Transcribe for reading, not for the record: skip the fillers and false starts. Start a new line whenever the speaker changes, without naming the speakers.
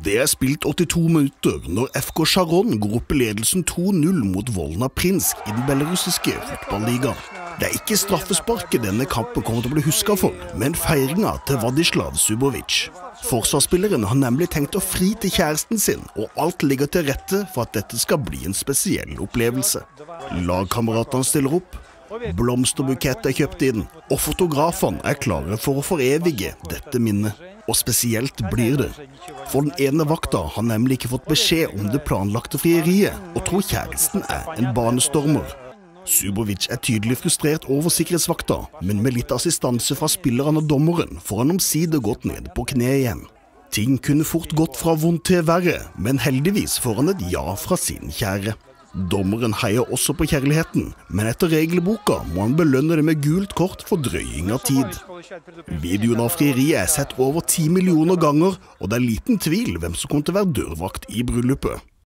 Det er spilt 82 minutter når FK Sharon går opp i ledelsen 2-0 mot Volna Prinsk i den belarusiske fotballigaen. Det er ikke straffesparket denne kampen kommer til å bli husket for, men feiringen til Vladislav Subovic. Forsvarsspilleren har nemlig tenkt å fri til kjæresten sin, og alt ligger til rette for at dette skal bli en spesiell opplevelse. Lagkameratene stiller opp, blomsterbukett er kjøpt inn, og fotografene er klare for å forevige dette minnet. Og spesielt blir det. For den ene vakta har nemlig ikke fått beskjed om det planlagte frieriet, og tror kjæresten er en banestormer. Subovic er tydelig frustrert over sikkerhetsvakta, men med litt assistanse fra spillerne og dommeren får han omsider gått ned på kne igjen. Ting kunne fort gått fra vondt til verre, men heldigvis får han et ja fra sin kjære. Dommeren heier også på kjærligheten, men etter regelboka må han belønne det med gult kort for drøying av tid. Videoen av frieriet er sett over 10 millioner ganger, og det er liten tvil hvem som kommer til å være dørvakt i bryllupet.